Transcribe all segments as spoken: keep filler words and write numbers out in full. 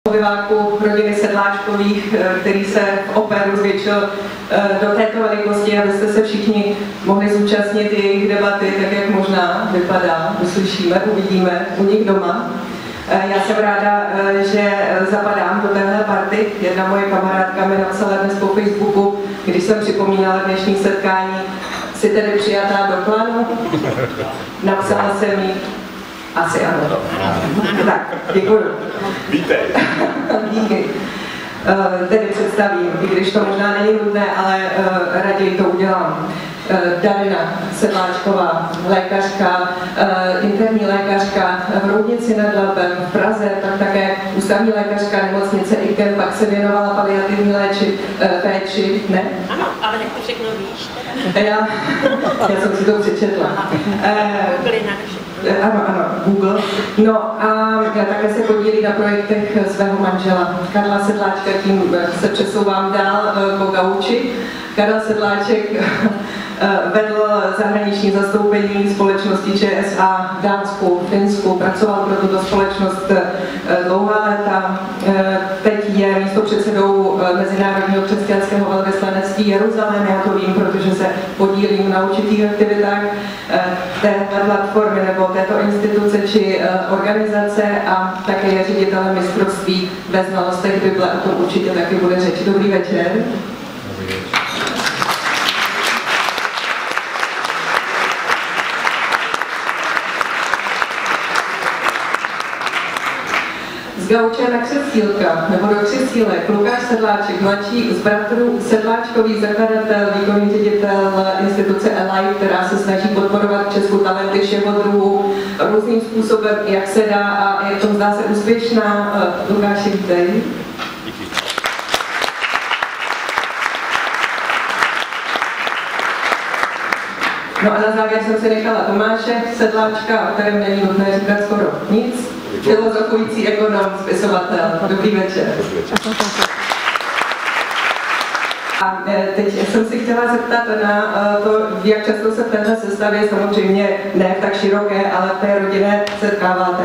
obyváku rodiny Sedláčkových, který se v Operu zvětšil do této velikosti, abyste se všichni mohli zúčastnit jejich debaty, tak jak možná vypadá, uslyšíme, uvidíme u nich doma. Já jsem ráda, že zapadám do téhle party. Jedna moje kamarádka mi napsala dnes po Facebooku, když jsem připomínala dnešní setkání, jsi tedy přijatá do klanu? Napsala jsem jí, asi ano. Tak, děkuju. Vítej. Díky. Uh, tedy představím, i když to možná není nutné, ale uh, raději to udělám. Uh, Darina Sedláčková, lékařka, uh, interní lékařka v Roudnici nad Labem v Praze, tak také ústavní lékařka nemocnice I K E M, pak se věnovala paliativní léči, uh, péči, ne? Ano, ale jak to všechno víš? Já, já jsem si to přečetla. Uh, Ano, ano, Google. No a také se podílí na projektech svého manžela. Karla Sedláčka, tím se přesouvám dál po gauči. Karel Sedláček vedl zahraniční zastoupení společnosti Č S A v Dánsku, v Finsku, pracoval pro tuto společnost dlouhá léta. Teď je místopředsedou Mezinárodního křesťanského velvyslanectví Jeruzalém, já to vím, protože se podílím na určitých aktivitách této platformy nebo této instituce či organizace a také je ředitelem mistrovství ve znalostech Bible, o tom určitě taky bude řeč. Dobrý večer. Dobrý večer. Z gauče na křesílka, nebo do křesílek, Lukáš Sedláček, mladší z bratrů Sedláčkový, zakladatel, výkonný ředitel instituce Alive, která se snaží podporovat v Česku talenty všeho druhu různým způsobem, jak se dá a je to zdá se úspěšná. Lukáši, vítej. No a na závěr jsem si nechala Tomáše Sedláčka, o kterém není nutné říkat skoro nic. Filozofující ekonom, spisovatel. Dobrý večer. A teď jsem si chtěla zeptat na to, jak často se v téhle sestavě, samozřejmě ne tak široké, ale v té rodině setkáváte?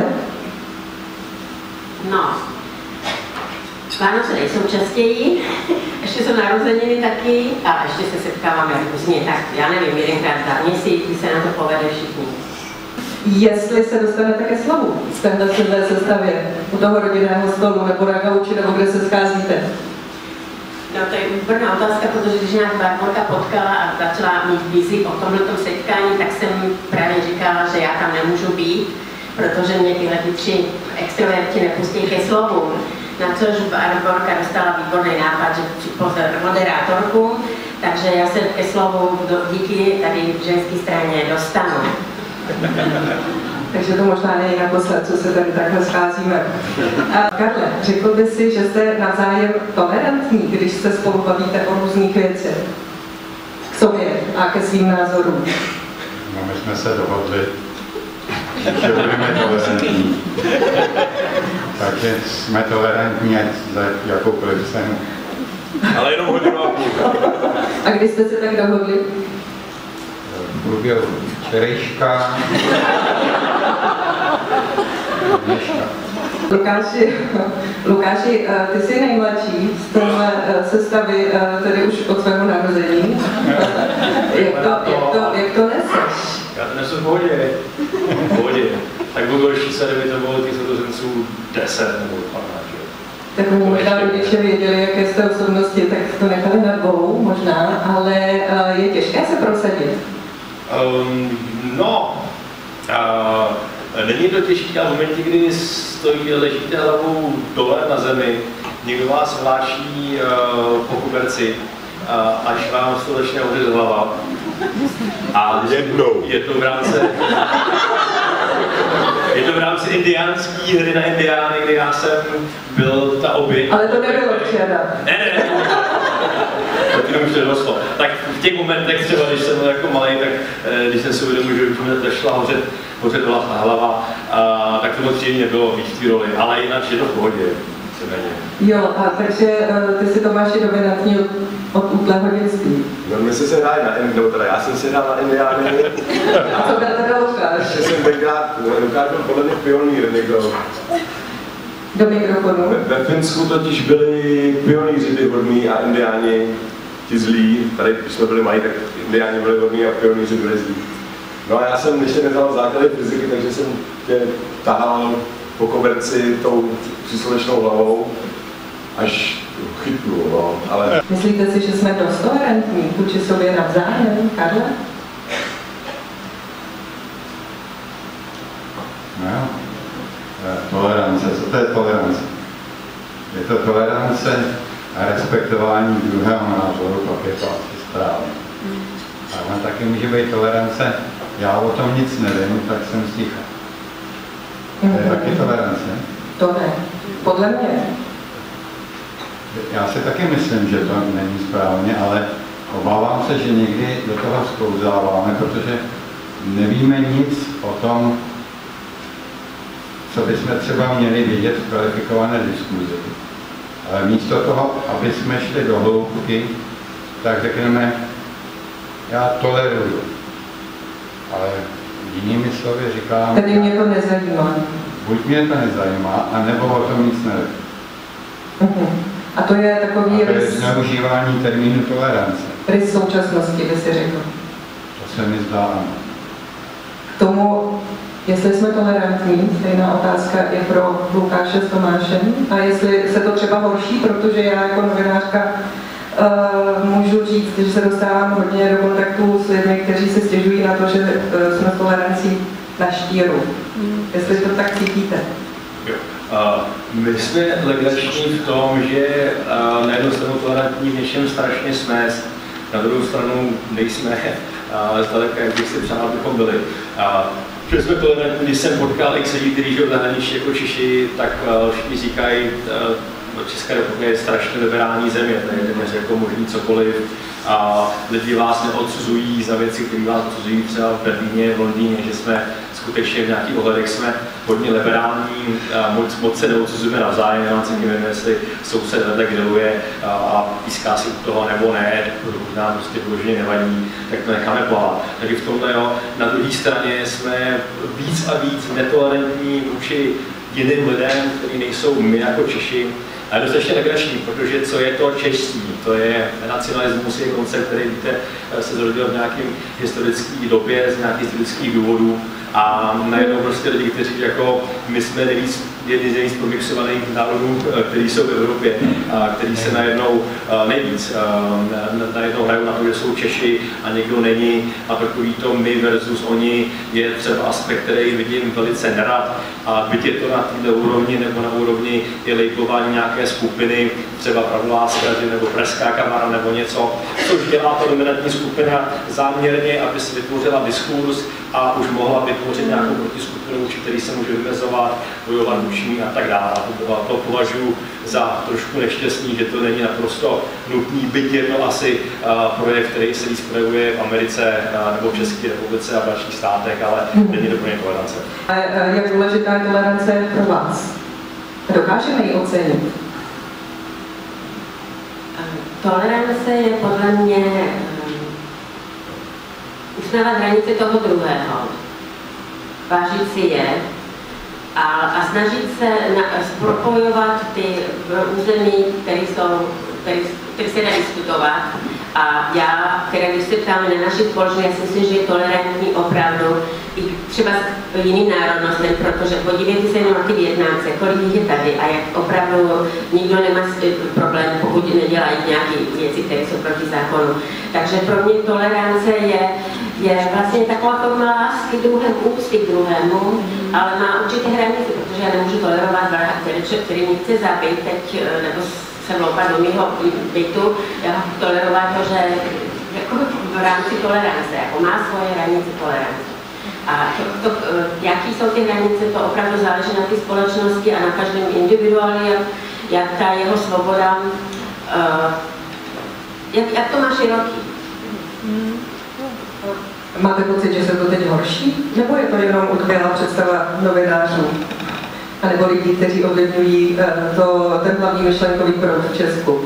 No, Vánoce nejsou častěji, ještě jsou narozeniny taky a ještě se setkáváme různě, tak já nevím, jedenkrát za měsíc, když se na to povede všichni. Jestli se dostanete ke slovu z téhle sestavě, u toho rodinného stolu, nebo na gauči, nebo kde se scházíte? No to je úplná otázka, protože když nás Barborka potkala a začala mít vizi o tomhletom setkání, tak jsem právě říkala, že já tam nemůžu být, protože mě tyhle ty tři extroverti nepustí ke slovu. Na což Barborka dostala výborný nápad, že připozor moderátorku, takže já se ke slovu díky tady v ženské straně dostanu. Takže to možná není naposled, co se tady takhle scházíme. A Karle, řekl by si, že jste navzájem tolerantní, když se spolu bavíte o různých věcech? K sobě a ke svým názorům? No, my jsme se dohodli, že budeme tolerantní. Takže jsme tolerantní za jakoukoliv cenu. Ale jenom hodinu a půl. A kdy jste se tak dohodli? V průběhu včerejška. Dneška. Lukáši, Lukáši, ty jsi nejmladší z téhle sestavy, tedy už od svého narození. Jak to, jak to, jak to neseš? Já to nesu v pohodě. V pohodě. Tak by bylo ještě se, kdyby to bylo těch sourozenců deset nebo patnáct. Tak oni možná rodiče věděli, jaké jste osobnosti, tak to nechali na dvou možná, ale je těžké se prosadit. Um, no, uh, není to těžké, ale v momentě, kdy stojí, ležíte hlavou dole na zemi, někdo vás vláčí uh, po kuberci, uh, až vám to začne hořet hlava. A jednou. Je to v rámci, je to v rámci indiánský hry na indiány, kdy já jsem byl ta oběť. Ale to nebylo včera. Ne, ne, ne. To jenom už nedoslo. Tak v těch momentech třeba, když jsem byl jako malý, tak když jsem si uvědomil, že už mi začala hořet, hořet hlava, a, tak to moc příjemně bylo víc v té roli, ale jinak je to v pohodě. Jo, a takže ty si Tomáši dominantní od, od útlého dětství. No, my jsme se hráli na Indiány, teda já jsem se hrál na Indiány. A co byl teda Lukáš? Ještě jsem tenkrát, Lukáš byl podle mě pionýr někdo. Do mikrofonu. Ve, ve Finsku totiž byli pionýři ty hodní a indiáni ti zlí. Tady, když jsme byli malí, tak indiáni byli hodní a pionýři byli zlí. No a já jsem ještě neznal základy fyziky, takže jsem tě tahal po koberci tou příslovečnou hlavou, až chytnu, no, ale... Myslíte si, že jsme dost tolerantní vůči sobě navzájem, Karle? No, tolerance, co to je tolerance? Je to tolerance a respektování druhého názoru, pak je to asi správně. Ale taky může být tolerance, já o tom nic nevím, tak jsem sticha. To je taky tolerance. To ne. Podle mě. Já si taky myslím, že to není správně, ale obávám se, že někdy do toho sklouzáváme, protože nevíme nic o tom, co bychom třeba měli vědět v kvalifikované diskuzi. Ale místo toho, aby jsme šli do hloubky, tak řekneme, já toleruju. Ale jinými slovy říkám, Tady mě to nezajímá. buď mě to nezajímá, anebo o tom nic nevím. Uh-huh. A to je takový A to je rys, zneužívání termínu tolerance. rys současnosti, by si řekl. To se mi zdá, ano. K tomu, jestli jsme tolerantní, stejná otázka je pro Lukáše s Tomášem. A jestli se to třeba horší, protože já jako novinářka uh, můžu říct, že se dostávám hodně do kontaktu s lidmi, kteří se stěžují na to, že uh, jsme tolerancí na štíru. Mm. Jestli to tak cítíte. Jo. Uh, my jsme legrační v tom, že uh, na jednu stranu tolerantní v něčem strašně jsme, na druhou stranu nejsme uh, zdaleka, jak bych si přál, abychom byli. Uh, že jsme tolerantní, když jsem potkal x lidí, kteří žijou v zahraničí jako Češi, tak uh, všichni říkají, uh, Česká republika je strašně liberální země, tady je téměř jako možný cokoliv. A lidi vás neodsuzují za věci, které vás odsuzují třeba v Berlíně, v Londýně, že jsme skutečně v nějakých ohledech jsme hodně liberální, a moc, moc se neodsuzujeme navzájem, já si nevím, jestli soused vedle grilluje a píská si u toho nebo ne, pokud nám prostě vyloženě nevadí, tak to necháme plavat. Takže v tomhle, jo, na druhé straně jsme víc a víc netolerantní vůči jiným lidem, kteří nejsou my jako Češi. A je dostatečně legrační, protože co je to čeští? To je nacionalismus, je koncept, který víte, se zrodil v nějakém historické době z nějakých historických důvodů. A najednou prostě lidi, kteří jako my jsme nejvíc, jedni z nejvíc promixovaných národů, kteří jsou v Evropě, a kteří se najednou nejvíc najednou hrajou na to, že jsou Češi a někdo není. A takový to my versus oni je třeba aspekt, který vidím velice nerad. A byť je to na této úrovni nebo na úrovni je labelování nějaké skupiny, třeba Pravdoláskaři nebo Pražská kamara nebo něco, což dělá ta dominantní skupina záměrně, aby si vytvořila diskurs a už mohla vytvořit nějakou protiskupinu, vůči který se může vymezovat, bojovat muční a tak dále. To, to považuji za trošku nešťastný, že to není naprosto nutný, byť je to asi uh, projekt, který se víc projevuje v Americe uh, nebo v České republice a v dalších státech, ale není to úplně tolerance. A jak důležitá je tolerance pro vás? Dokážeme ji ocenit? Tolerance je podle mě um, uznávat hranice toho druhého, vážit si je a, a snažit se na, propojovat ty území, které jsou, které, které se dá diskutovat. A já, teda když se ptáme na naši společnost, já si myslím, že je tolerantní opravdu i třeba s jiným národnostem, protože podívejte se jenom na ty Vietnamce, kolik jich je tady a jak opravdu nikdo nemá problém, pokud nedělají nějaké věci, které jsou proti zákonu. Takže pro mě tolerance je, je vlastně taková forma lásky druhému, úcty k druhému, ale má určité hranice, protože já nemůžu tolerovat vraha, který, který mě chce zabít teď, nebo se vloupat do mého bytu, já ho tolerovat ho, že jako v rámci tolerance, jako má svoje hranice tolerance. A to, to, jaký jsou ty hranice, to opravdu záleží na té společnosti a na každém individuáli, jak, jak ta jeho svoboda, uh, jak, jak to má široký. Máte pocit, že se to teď horší? Nebo je to jenom utkvělá představa novinářů? A nebo lidi, kteří ovlivňují to, ten hlavní myšlenkový proud v Česku?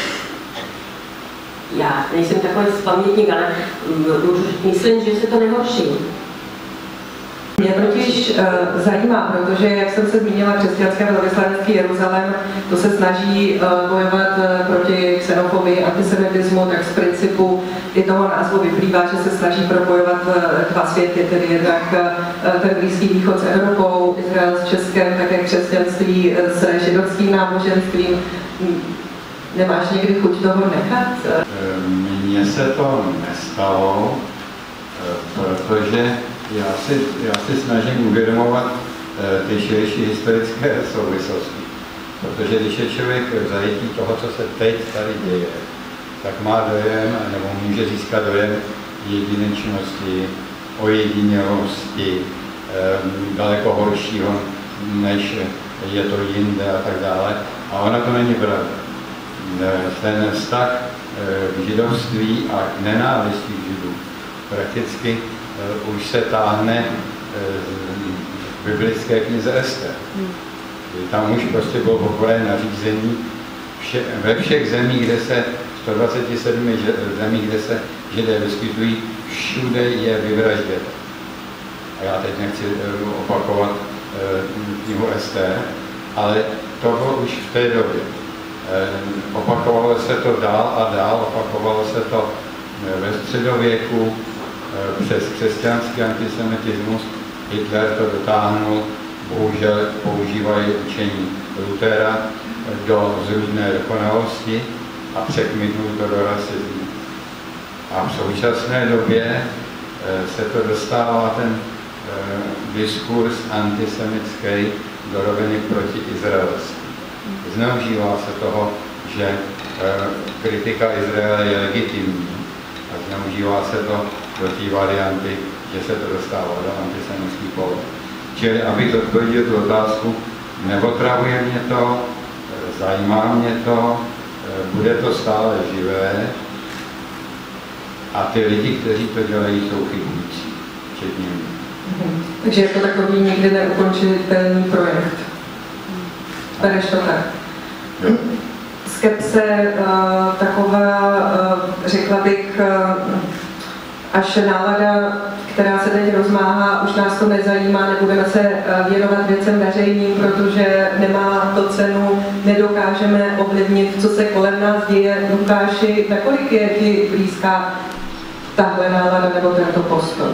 Já nejsem takový pamětník, ale myslím, že se to nehorší. Mě totiž uh, zajímá, protože, jak jsem se zmínila, křesťanské velvyslanectví Jeruzalém, to se snaží uh, bojovat uh, proti xenofobii, antisemitismu, tak z principu i toho názvu vyplývá, že se snaží propojovat uh, dva světy, tedy jednak uh, ten Blízký východ s Evropou, Izrael s Českem, také křesťanství uh, s židovským náboženstvím. Nemáš někdy chuť toho nechat? Mně se to nestalo, protože já si, já si snažím uvědomovat ty širší historické souvislosti. Protože když je člověk v zajetí toho, co se teď tady děje, tak má dojem, nebo může získat dojem jedinečnosti, ojedinělosti, daleko horšího, než je to jinde a tak dále. A ono to není pravda. Ten vztah k židovství a k nenávisti k židů prakticky už se táhne v biblické knize Ester. Tam už prostě bylo poprvé nařízení vše, ve všech zemích, kde se, sto dvacet sedm zemích, kde se židé vyskytují, všude je vyvraždět. A já teď nechci opakovat knihu Ester, ale to bylo už v té době. Opakovalo se to dál a dál, opakovalo se to ve středověku přes křesťanský antisemitismus. Hitler to dotáhnul, bohužel používají učení Luthera do zrůdné dokonalosti a překmitnul to do rasismu. A v současné době se to dostává ten diskurs antisemitský do roviny proti izraelství. Zneužívá se toho, že e, kritika Izraele je legitimní a zneužívá se to do té varianty, že se to dostává do antisemitských pole. Čili abych odpověděl tu otázku, neotravuje mě to, e, zajímá mě to, e, bude to stále živé a ty lidi, kteří to dělají, jsou chybující, včetně mě. Mhm. Takže je to takový nikdy neukončitelný projekt. Bereš to tak. Skepse, uh, taková, uh, řekla bych, uh, až nálada, která se teď rozmáhá, už nás to nezajímá, nebudeme se uh, věnovat věcem veřejným, protože nemá to cenu, nedokážeme ovlivnit, co se kolem nás děje. Lukáši, nakolik je ti blízká tahle nálada nebo tento postoj?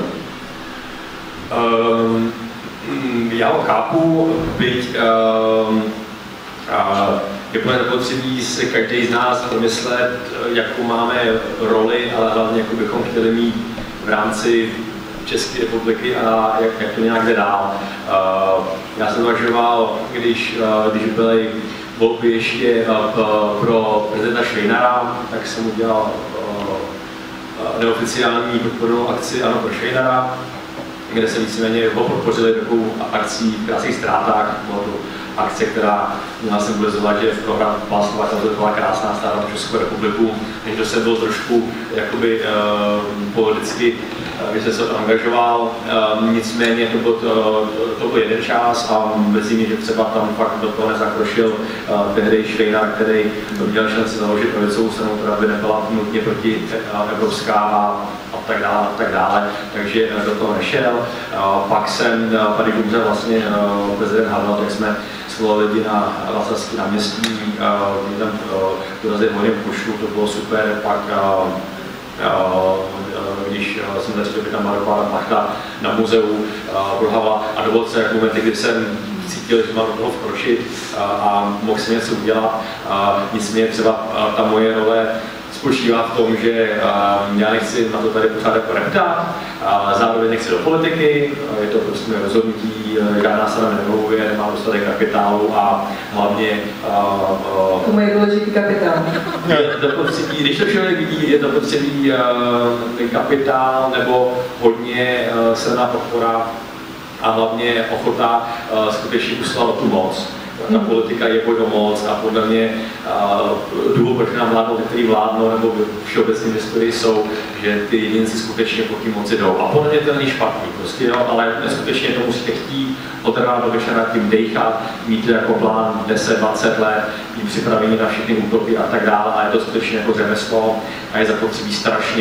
Um, já ho chápu, byť um, a je úplně zapotřebí si každý z nás domyslet, jakou máme roli, ale hlavně jakou bychom chtěli mít v rámci České republiky a jak, jak to nějak jde dál. Uh, já jsem zvažoval, když, uh, když byly volby ještě uh, pro prezidenta Švejnara, tak jsem udělal uh, neoficiální podpornou akci Ano pro Švejnara, kde se víceméně ho podpořili takovou akcí v krásných ztrátách. Akce, která měla symbolizovat, že v program Václava Klauze byla krásná stála pro Českou republiku, než to se byl trošku jakoby uh, politicky, uh, když se to angažoval. Uh, nicméně to byl, to, to byl jeden čas a mrzí mě, že třeba tam fakt do toho nezakročil uh, tehdy Švejnar, který měl šanci založit pravicovou stranu, která by nebyla nutně proti uh, evropská a a tak dále, a tak dále, takže do toho nešel. Pak jsem, tady umřel vlastně prezident Havel, tak jsme svolali lidi na Václavský náměstí, tam dorazili hodně pušu, to bylo super. Pak, když jsem začal být tam Maroková plachta na muzeu Brugava a dovolte jak momenty, kdy jsem cítil, že mám do toho vkročit a mohl jsem něco udělat. Nicméně třeba ta moje role spočívá v tom, že uh, já nechci na to tady pořád jako reptát, a zároveň nechci do politiky, je to prostě moje rozhodnutí, žádná strana nevyhovuje, nemám dostatek kapitálu a hlavně... Uh, uh, to je důležitý kapitál. Zapotřebí, když to člověk vidí, je zapotřebí uh, kapitál nebo hodně uh, silná podpora a hlavně ochota uh, skutečně usilovat tu moc. Ta politika je boj o moc a podle mě uh, důvod, proč nám vládnou ty, který vládnou, nebo všeobecně v historii jsou, že ty jedinci skutečně po té moci jdou. A podle mě to není špatný, prostě, jo, ale skutečně to musíte chtít, od rána do večera tím dejchat, mít jako plán deset dvacet let, být připravení na všechny útoky a tak dále. A je to skutečně jako řemeslo a je zapotřebí strašně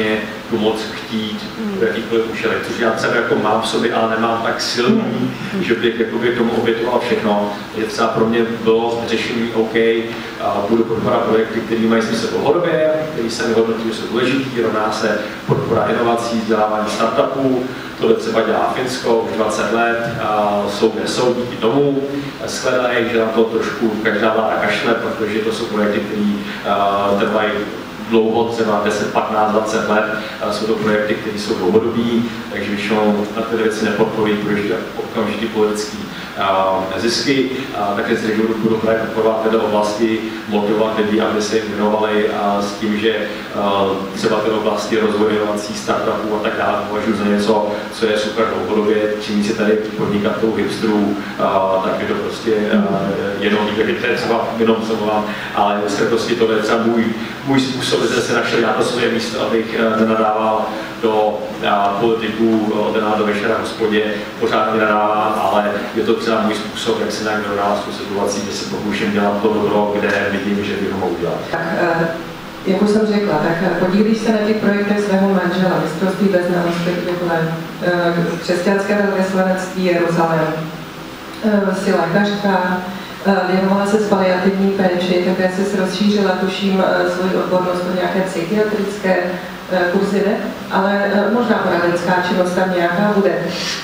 tu moc chtít v jakýchkoliv účelech, což já třeba jako mám v sobě, ale nemám tak silný, že bych jakoby k tomu obětoval všechno. Je třeba pro mě bylo řešení OK, budu podporovat projekty, které mají smysl dlouhodobě, které se mi hodnotí, že jsou důležitý, rovná se podpora inovací, vzdělávání startupů. Tohle třeba dělá Finsko už dvacet let, jsou kde jsou díky tomu. Shledají, že na to trošku každá vláda kašle, protože to jsou projekty, které trvají dlouho, třeba deset, patnáct, dvacet let, jsou to projekty, které jsou dlouhodobí, takže většinou na ty věci nepodporují, protože okamžitý politický zisky, také z regionu budou právě podporovat této oblasti, motivovat lidi, aby se jim věnovali s tím, že třeba ty oblasti rozvoje inovací, startupů a tak dále považuji za něco, co je super dlouhodobě, čím si tady podnikatelů, hipsterů, tak je to prostě jenom, takže to je třeba jenom se mluvám, ale dneska prostě to je třeba můj, můj způsob, že se našel já to svoje místo, abych nenadával do politiků od rána do večera v hospodě, pořád nenadávám, ale je to třeba můj způsob, jak se nějak dohrává s tou situací, že se pokouším dělat to dobro, kde vidím, že bych ho mohl dělat. Tak, jak už jsem řekla, tak podílíš se na těch projektech svého manžela, mistrovství bez znalosti, křesťanské velvyslanectví Jeruzalém, si lékařka, věnovala se s paliativní péči, také se rozšířila, tuším, svoji odbornost do nějaké psychiatrické kurzy, ne? Ale možná poradenská činnost tam nějaká bude.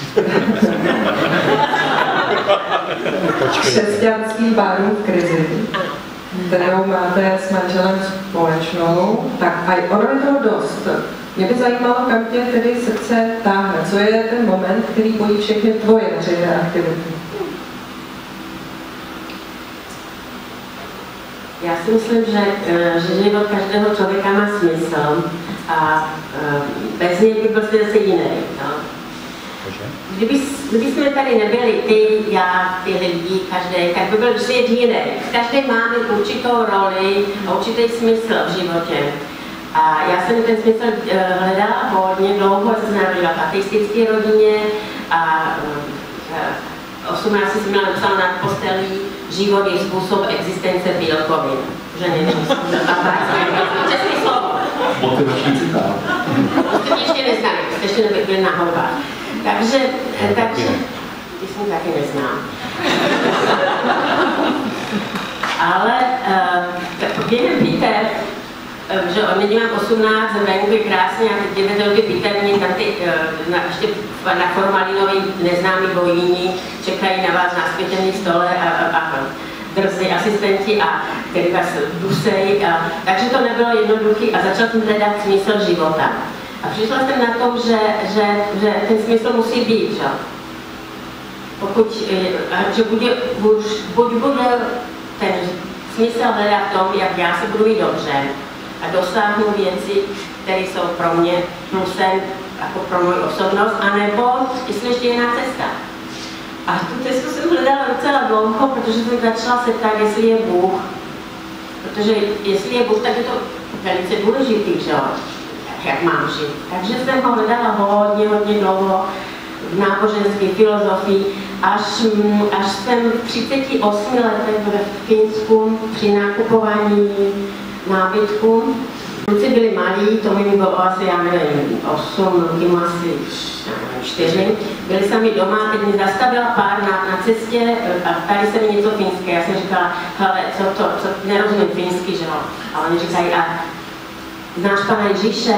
Křesťanský bárů v krizi, kterou máte s manželem společnou, tak a ono je toho dost. Mě by zajímalo, kam tě tedy srdce táhne. Co je ten moment, který bojí všechny tvoje veřejné aktivity? Já si myslím, že, že život každého člověka má smysl a bez něj by byl svět zase jiný. No. Kdyby, kdyby jsme tady nebyli ty, já, ty lidi, každý, tak by byl svět jiný. Každý máme určitou roli a určitý smysl v životě. A já jsem ten smysl hledala hodně dlouho, jsem se narodila v ateistické rodině a osmnáct jsem měla napsáno nad postelí život je způsob existence bílkovin. Že nevím, český slovo. Motivační citát. To ještě neznám, ještě nebyl na houbách. Takže, takže, ty jsem taky neznám. Ale uh, během Peter, že on mám osmnáct, venku je krásně a teď devět roky Peter, mě tam ty, uh, na, ještě na formalinový neznámý vojíni čekají na vás na zpětěný stole a, a, a drzí asistenti, a který vás dusejí. A, takže to nebylo jednoduché a začal jsem hledat smysl života. A přišla jsem na tom, že, že, že ten smysl musí být, že? Pokud, že bude, buď, buď bude ten smysl hledat v tom, jak já se budu mít dobře a dosáhnu věci, které jsou pro mě plusem jako pro moji osobnost, anebo jestli ještě jiná cesta. A tu cestu jsem hledala docela dlouho, protože jsem začala se ptát, jestli je Bůh. Protože jestli je Bůh, tak je to velice důležitý, že? Jak mám žít. Takže jsem ho hledala hodně, hodně dlouho v náboženské filozofii, až, až jsem v třiceti osmi letech ve Finsku při nakupování nábytku. Kluci byli malí, to mi bylo asi, já nevím, osm, tím asi čtyři. Byli sami doma, teď mi zastavila pár na, na cestě a ptali se mi něco finské. Já jsem říkala, hele, co to, co, nerozumím finsky, že jo. A oni říkají, a znáš pana Ježíše?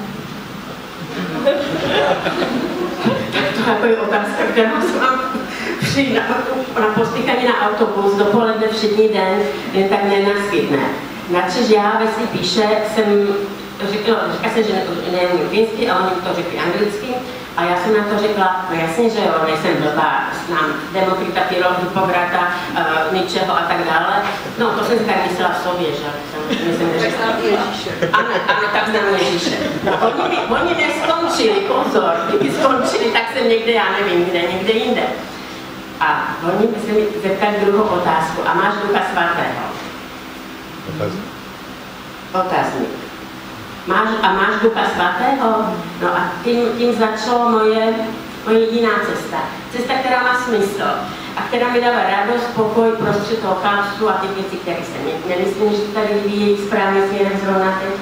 To je otázka, kterou jsem mám přijít na, na pospíchaní na autobus, dopoledne všední den, jen tak nenaskytne. Načež já ve svý píše jsem řekla, říká se, že neumím finsky, a oni to řekli anglicky. A já jsem na to řekla, no jasně, že jo, nejsem blbá, znám Demokrita, Pyrrho, Hippokrata, uh, Nietzscheho a tak dále. No, to jsem si tak myslela v sobě, že myslím, že znám Ježíše. Ano, ano, tak znám Ježíše. Oni, oni neskončili, pozor, kdyby skončili, tak jsem někde, já nevím, kde, někde jinde. A oni by se mi zeptali druhou otázku, a máš Ducha Svatého? Otázník. Otázník. Máš, a máš Ducha Svatého? No a tím, tím začala moje, moje jiná cesta. Cesta, která má smysl a která mi dává radost, pokoj, prostřed toho chaosu a těch věcí, které se nemyslím, že tady vyvíjejí správně směrem zrovna teď.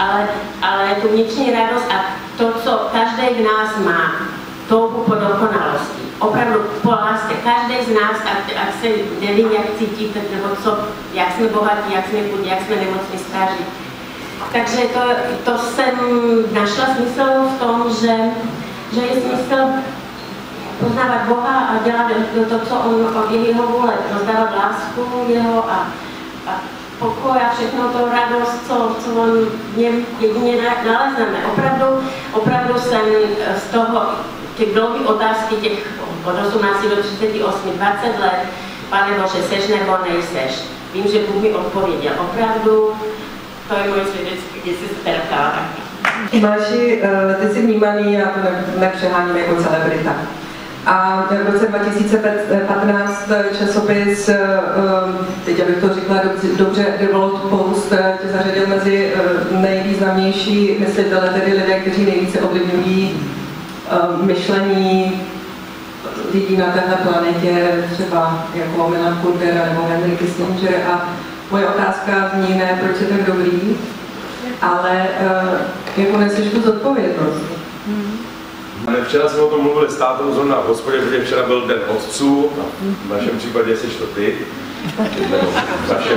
ale, ale tu vnitřní radost a to, co každý z nás má, touhu po dokonalosti. Opravdu po lásce. Každý z nás, ať se nevím, jak cítíte, nebo co, jak jsme bohatí, jak jsme chudí, jak jsme nemocní, staří. Takže to, to jsem našla smysl v tom, že, že je smysl poznávat Boha a dělat to, co on od jeho vůle, rozdávat lásku jeho a, a pokoj a všechno to radost, co, co on v něm jedině nalezneme. Opravdu, opravdu jsem z toho, ty dlouhé otázky těch od osmnácti do třiceti osmi, dvacet let, Pane Bože, seš nebo nejseš? Vím, že Bůh mi odpověděl. Opravdu, to je moje svědectví, když jsi se teda ptala. Tomáši, ty jsi vnímaný, já to nepřeháním jako celebrita. A v roce dva tisíce patnáct časopis, teď abych to řekla dobře, Developed Post, tě zařadil mezi nejvýznamnější myslitele, tedy lidé, kteří nejvíce ovlivňují myšlení lidí na téhle planetě, třeba jako Milan Kundera nebo Henry Kissinger. A moje otázka zní ne, proč je tak dobrý, ale jako neseš tu zodpovědnost. Včera jsme o tom mluvili s tátou zrovna v hospodě, protože včera byl den otců, a v našem případě jsi to ty. Vašem,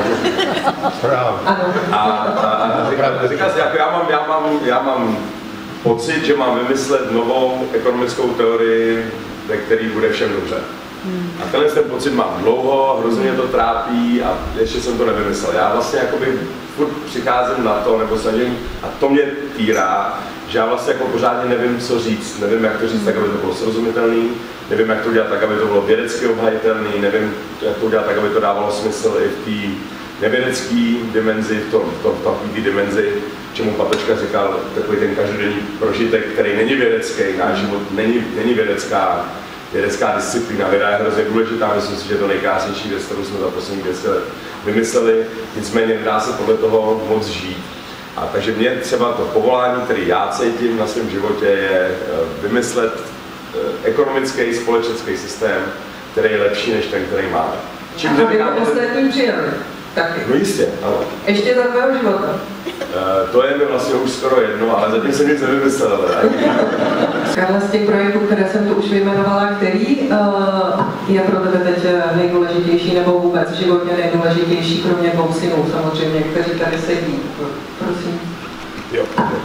Správně. a, a, a říkal, říkal jsi, jako já mám, já, mám, já mám pocit, že mám vymyslet novou ekonomickou teorii, ve který bude všem dobře. A tenhle ten pocit mám dlouho, hrozně mě to trápí a ještě jsem to nevymyslel. Já vlastně jakoby furt přicházím na to, nebo snažím, a to mě týrá, že já vlastně jako pořádně nevím, co říct, nevím, jak to říct tak, aby to bylo srozumitelný, nevím, jak to udělat tak, aby to bylo vědecky obhajitelný, nevím, jak to udělat tak, aby to dávalo smysl i v té nevědecké dimenzi, v tom, v tom, v tom, v té dimenzi, čemu Patočka říkal, takový ten každodenní prožitek, který není vědecký, náš život není, není vědecká, vědecká disciplína. Věda je hrozně důležitá, myslím si, že je to nejkrásnější věc, kterou jsme za poslední deset let vymysleli, nicméně nedá se podle toho moc žít. A takže mě třeba to povolání, které já cítím na svém životě, je vymyslet ekonomický, společenský systém, který je lepší než ten, který máme. Čím to by ostatní přijali? Taky. No jistě, ano. Ještě za tvého života? Uh, to je mi vlastně už skoro jedno, ale zatím jsem nic nevymyslel. Karla, z těch projektů, které jsem tu už vyjmenovala, který uh, je pro tebe teď nejdůležitější nebo vůbec v životě nejdůležitější, kromě dvou synů samozřejmě, kteří tady sedí? Prosím. Jo.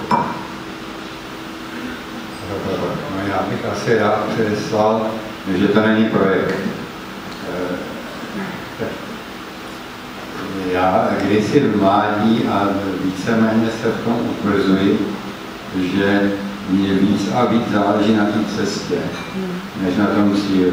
No, já bych asi rád předeslal, že to není projekt. Já kdysi v mládí a víceméně se v tom utvrzuji, že mě víc a víc záleží na té cestě, než na tom cíli.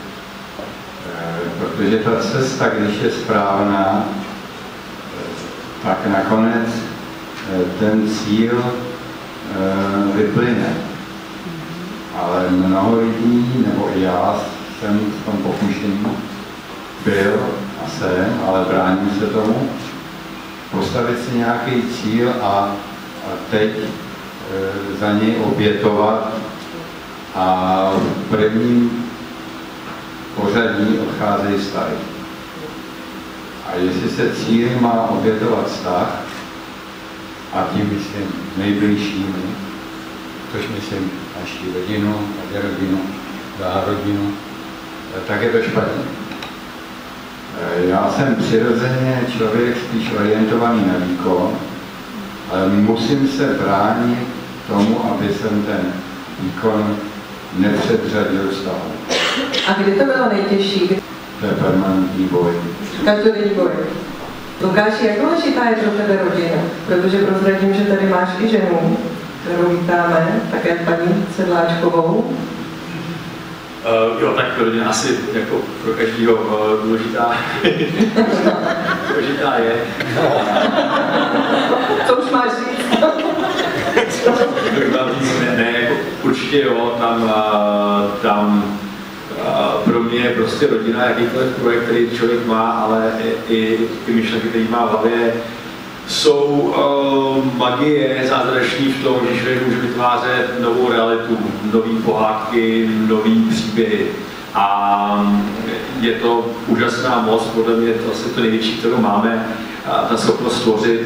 Protože ta cesta, když je správná, tak nakonec ten cíl vyplyne. Ale mnoho lidí, nebo i já jsem v tom pokušení byl a jsem, ale bráním se tomu, postavit si nějaký cíl a, a teď e, za něj obětovat a v prvním pořadí odcházejí vztahy. A jestli se cíl má obětovat vztah, a tím myslím nejbližšími, což myslím naši rodinu, tady rodinu, dá rodinu, tak je to špatně. Já jsem přirozeně člověk spíš orientovaný na výkon, ale musím se bránit tomu, aby jsem ten výkon nepředřadil vztahu. A kdy to bylo nejtěžší? To je permanentní boj. Každodenní boj. Lukáši, jak důležitá je pro tebe rodina? Protože prozradím, že tady máš i ženu, kterou vítáme, také paní Sedláčkovou. Uh, jo, tak rodina asi jako pro každého uh, důležitá, důležitá je. Co už máš říct? ne, ne, jako určitě jo, tam, uh, tam uh, pro mě je prostě rodina jakýkoliv projekt, který člověk má, ale i, i ty myšlenky, které má v hlavě, jsou uh, magie zázrační v tom, že člověk může vytvářet novou realitu, nový pohádky, nový příběhy. A je to úžasná moc, podle mě to asi to největší, kterou máme, ta schopnost stvořit.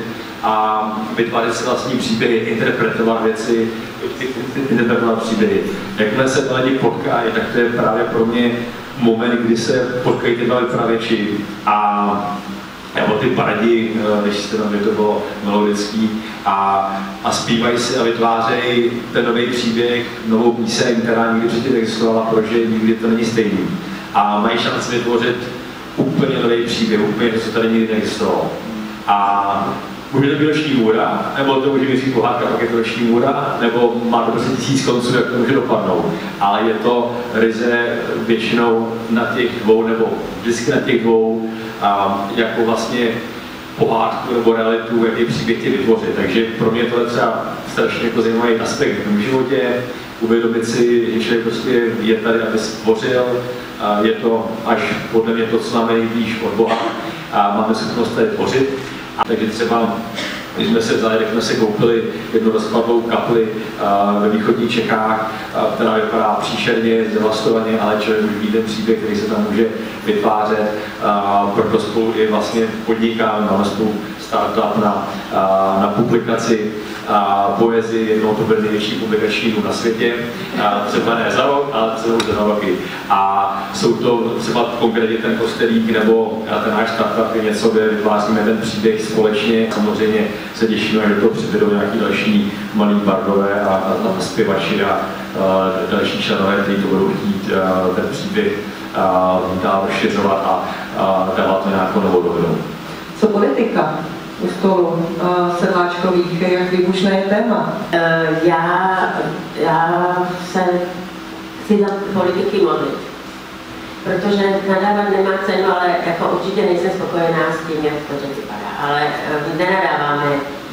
a vytvářet si vlastní příběhy, interpretovat věci, interpretovat příběhy. Jakmile se ty lidi potkají, tak to je právě pro mě moment, kdy se potkají ty dva vypravěči a nebo ty bardi, když jste tam, to bylo melodický, a, a zpívají si a vytvářejí ten nový příběh, novou píseň, která nikdy předtím existovala, protože nikdy to není stejný. A mají šanci vytvořit úplně nový příběh, úplně to, co tady nikdy neexistovalo. A může to být noční můra, nebo to může být pohádka, pak je to noční můra, nebo má to prostě tisíc konců, jak to může dopadnout. Ale je to ryze většinou na těch dvou, nebo vždycky na těch dvou, a jako vlastně pohádku nebo realitu, jaký příběh tě vytvořit. Takže pro mě to je třeba strašně jako zajímavý aspekt v životě, uvědomit si, že člověk prostě je tady, aby stvořil, a je to až podle mě to, co máme nejblíž od Boha a máme schopnost tady tvořit. A takže třeba, když jsme se vzali, tak jsme si koupili jednu rozkladnou kapli uh, ve východních Čechách, uh, která vypadá příšerně, zdevastovaně, ale člověk může mít ten příběh, který se tam může vytvářet. Uh, proto spolu i vlastně podnikáme, máme spolu startup na, uh, na publikaci a poezii, jednou to byl největší publikační dům na světě, a třeba ne za rok, ale třeba už za dva roky. A jsou to třeba konkrétně ten kostelík nebo ten náš startup je něco, kde vytváříme ten příběh společně. Samozřejmě se těšíme, že to přivedou nějaký další malý bardové a, a, a zpěvači a, a další členové, kteří to budou chtít a, ten příběh a, dál rozšiřovat a, a dávat to nějakou novou dovedou. Co politika u stolu uh, sedláčkových, jak výbušné je téma? Uh, já, já se chci za politiky modlit, protože nadávat nemá cenu, ale jako určitě nejsem spokojená s tím, jak to vypadá, ale uh, nenadáváme.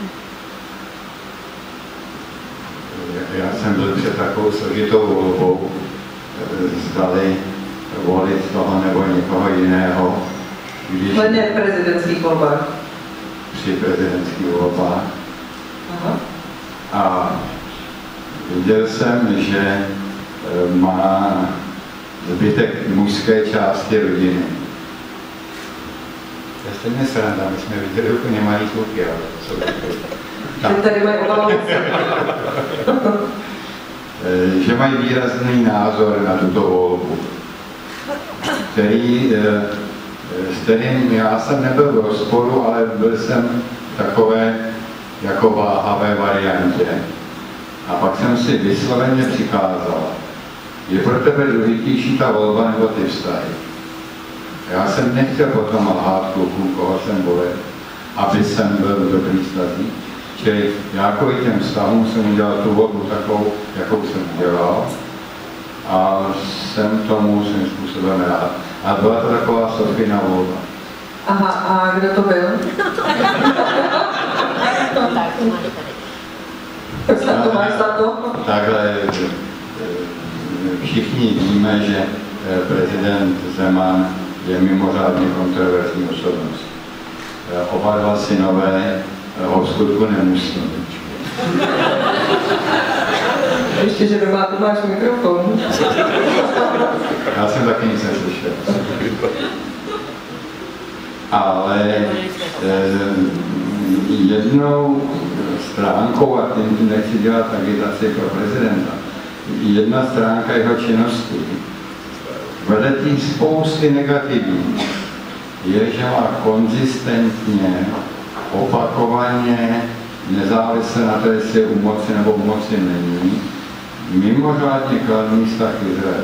Já jsem byl před takovou složitou volbou, zdali volit toho nebo někoho jiného. Když... Ale ne v prezidentských volbách. Při prezidentských volbách. Aha. A viděl jsem, že má zbytek mužské části rodiny. Já jste mě sranda, my jsme viděli úplně malý kluky, ale co tak. Tady mají obalovat. Že mají výrazný názor na tuto volbu, který s kterým já jsem nebyl v rozporu, ale byl jsem takové jako váhavé variantě. A pak jsem si vysloveně přikázal, je pro tebe důležitější ta volba nebo ty vztahy. Já jsem nechtěl potom lhát klukům, koho jsem volil, aby jsem byl v dobrý vztazích. Čili já kvůli těm vztahům jsem udělal tu volbu takovou, jakou jsem udělal. A jsem tomu svým způsobem rád. A byla to taková Sofina volba. Aha, a kdo to byl? Takhle všichni víme, že prezident Zeman je mimořádně kontroverzní osobnost. Oba dva synové ho v skutku nemusí. Ještě, že doma tu máš mikrofon. Já jsem taky nic neslyšel. Ale eh, jednou stránkou, a tím nechci dělat agitaci pro prezidenta, jedna stránka jeho činnosti, vedle tím spousty negativní, je, že má konzistentně, opakovaně, nezávisle na to, jestli je u moci nebo u moci není, mimořádně kladný vztah k Izraeli.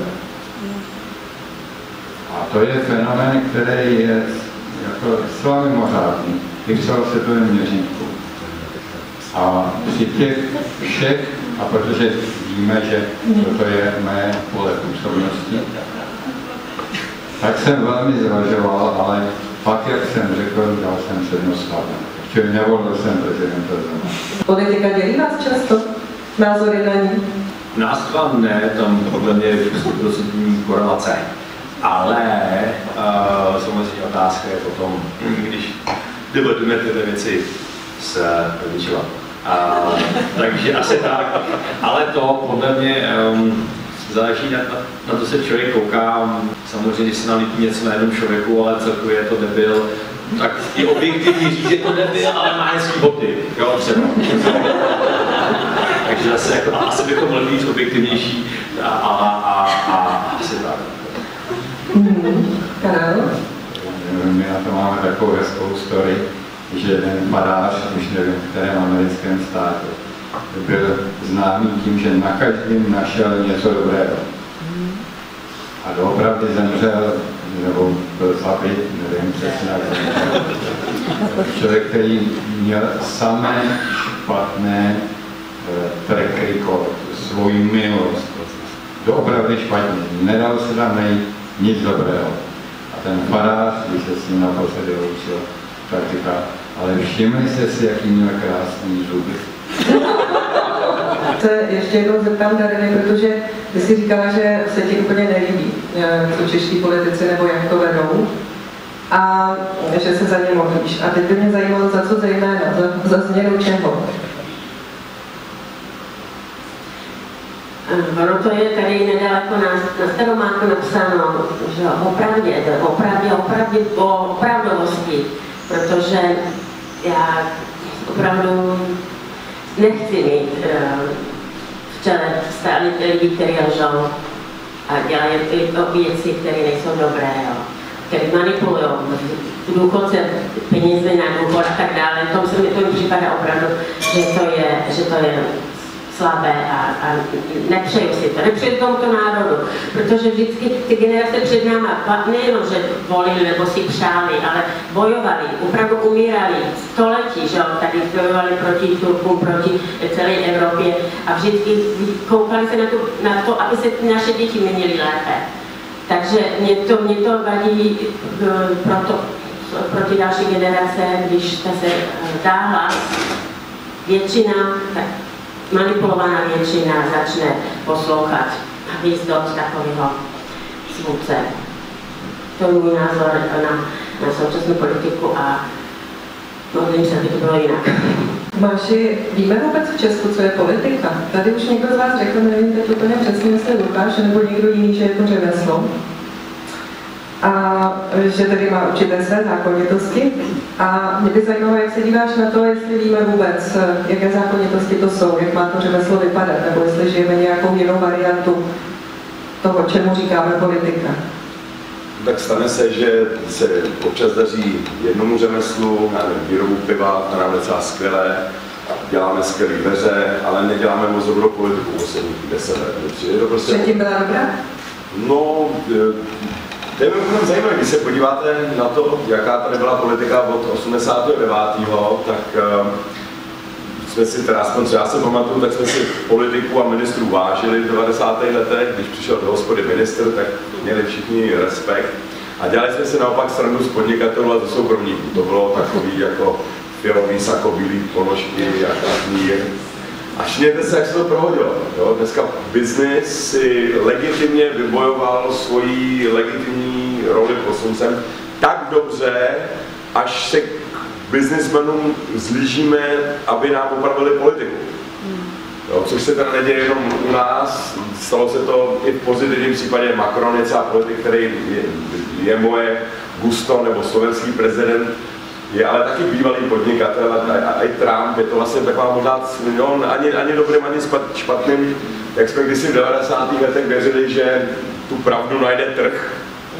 A to je fenomén, který je jako zcela mimořádný, i v celosvětovém měřítku. A při těch všech, a protože víme, že toto je mé pole působnosti, tak jsem velmi zvažoval, ale pak, jak jsem řekl, dal jsem přednost Havlu. Čili nevolil jsem prezidenta Zemana. Politika dělí vás často? Názory na ní? Nás dva ne, tam podle mě je sto procent korelace. Ale uh, samozřejmě otázka je potom, když debatujeme tyhle věci s rodičima. Uh, takže asi tak. Ale to podle mě um, záleží na, na to, se člověk kouká. Samozřejmě se nám líbí něco na jednom člověku, ale celkově je to debil. tak je objektivní říct, že to nebyl, ale má hezký boty, jo, třeba. Takže zase jako, asi bychom mohli být objektivnější a, a, a, a asi tak. Hmm. Karel? My na to máme takovou hezkou story, že jeden farář, už nevím, v kterém americkém státě, byl známý tím, že na každém našel něco dobrého. A doopravdy zemřel, nebo byl slabý, nevím přesně, jak zemřel. Člověk, který měl samé špatné eh, track record, svoji minulost. Doopravdy špatně, nedal se tam nejít nic dobrého. A ten farář, když se s ním naposledy loučil, tak říká, ale všimli jste si, jaký měl krásný zuby. Se ještě jednou zeptám, Dariny, protože ty jsi říkala, že se ti úplně nelíbí, co čeští politici nebo jak to vedou, a že se za ně modlíš. A teď by mě zajímalo, za co zejména, za, za změnu čeho? Ono to je tady nedaleko na, na Staromáku napsáno, že opravdě, opravdě, opravdě, o opravdovosti, protože já opravdu nechci mít uh, v čele stále lidi, kteří lžou a dělají věci, které nejsou dobré, jo, které manipulují důchodce, peníze na důchod a tak dále. V tom se mi to připadá opravdu, že to je, že to je slabé a, a nepřeju si to, nepřeju tomuto národu, protože vždycky ty generace před náma nejenom, že volili nebo si přáli, ale bojovali, opravdu umírali století, že tady bojovali proti Turkům, proti celé Evropě a vždycky koukali se na to, na to, aby se naše děti měly lépe. Takže mě to, mě to vadí proto, proti další generace, když ta se dá hlas, většina, tak manipulovaná většina začne poslouchat a víc do takového svůdce. To je můj názor na, na současnou politiku a modlím se, aby to bylo jinak. Máši, víme vůbec v Česku, co je politika? Tady už někdo z vás řekl, nevím teď úplně přesně, jestli Lukáš nebo někdo jiný, že je to řemeslo. A že tedy má určité své zákonitosti. A mě by zajímalo, jak se díváš na to, jestli víme vůbec, jaké zákonitosti to jsou, jak má to řemeslo vypadat, nebo jestli žijeme nějakou jinou variantu toho, čemu říkáme politika. Tak stane se, že se občas daří jednomu řemeslu, já nevím, výrobu piva, to nám docela skvělé, děláme skvělé dveře, ale neděláme moc dobrou politiku posledních deset let. Je to prostě... Předtím byla dobrá? No, to je mimochodem zajímavé, když se podíváte na to, jaká tady byla politika od osmdesátého devátého tak uh, jsme si teda, aspoň co já se pamatuju, tak jsme si politiků a ministrů vážili v devadesátých letech, když přišel do hospody ministr, tak měli všichni respekt. A dělali jsme si naopak srandu z podnikatelů a ze soukromníků. To bylo takový jako fialový sako, bílý ponožky a knír. A všimněte se, jak se to prohodilo. Jo? Dneska biznis si legitimně vybojoval svoji legitimní roli pod sluncem tak dobře, až se k biznismenům zlížíme, aby nám opravili politiku. Jo? Což se teda neděje jenom u nás, stalo se to i v pozitivním případě. Macron je třeba politik, který je, je moje gusto, nebo slovenský prezident, je ale taky bývalý podnikatel a i Trump, je to vlastně taková možná, no, ani, ani dobrým, ani špatným, jak jsme kdysi v devadesátých letech věřili, že tu pravdu najde trh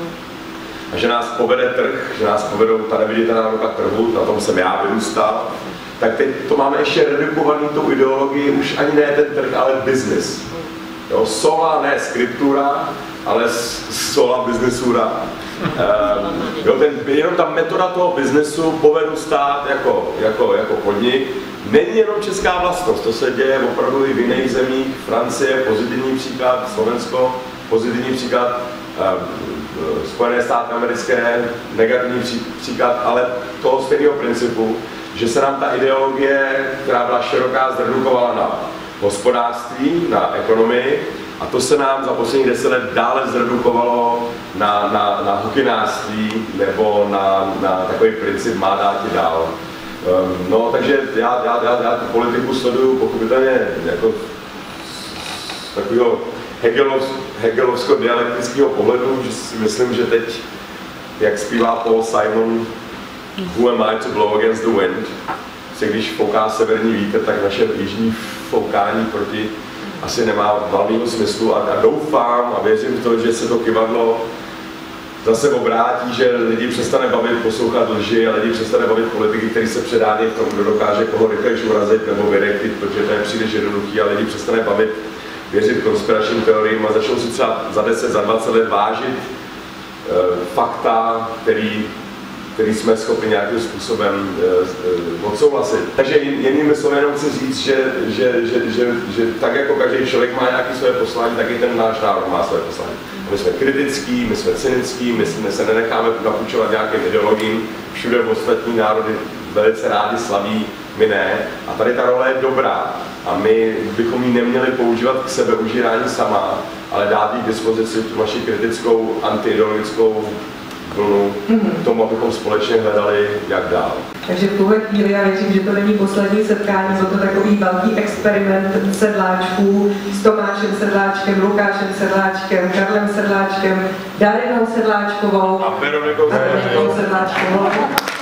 a že nás povede trh, že nás povedou ta neviditelná ruka trhu, na tom jsem já vyrůstal, tak teď to máme ještě redukovaný tou ideologii, už ani ne ten trh, ale business. Jo, sola, ne skriptura, ale sola businessura. Um, jo, ten, jenom ta metoda toho biznesu povedu stát jako, jako, jako podnik. Není jenom česká vlastnost, to se děje opravdu i v jiných zemích. Francie, pozitivní příklad, Slovensko, pozitivní příklad, um, Spojené státy americké, negativní pří, příklad, ale toho stejného principu, že se nám ta ideologie, která byla široká, zredukovala na hospodářství, na ekonomii, a to se nám za posledních deset let dále zredukovalo na, na, na hokynářství nebo na, na takový princip má dát i dál. Um, no, takže já, já, já, já tu politiku sleduju pochopitelně jako z takového hegelovsko-dialektického pohledu, že si myslím, že teď, jak zpívá Paul Simon, who am I to blow against the wind? Když fouká severní vítr, tak naše jižní foukání proti asi nemá valného smyslu a, a doufám a věřím v to, že se to kyvadlo zase obrátí, že lidi přestane bavit poslouchat lži a lidi přestane bavit politiky, který se předání v tom, kdo dokáže koho rychlejš urazit nebo vyrektit, protože to je příliš jednoduchý a lidi přestane bavit, věřit konspiračním teoriím a začnou si třeba za deset, za dvacet let vážit e, fakta, který který jsme schopni nějakým způsobem uh, odsouhlasit. Takže jinými slovy jenom chci říct, že, že, že, že, že tak jako každý člověk má nějaké své poslání, tak i ten náš národ má své poslání. My jsme kritický, my jsme cynický, my, my se nenecháme napučovat nějakým ideologiím, všude ostatní národy velice rádi slaví, my ne. A tady ta role je dobrá a my bychom ji neměli používat k sebeužírání sama, ale dát jí k dispozici tu naši kritickou, antiideologickou vlnu k tomu, abychom společně hledali, jak dál. Takže v tuhle chvíli já věřím, že to není poslední setkání, byl to takový velký experiment sedláčků s Tomášem Sedláčkem, Lukášem Sedláčkem, Karlem Sedláčkem, Darinou Sedláčkovou a Veronikou Sedláčkovou.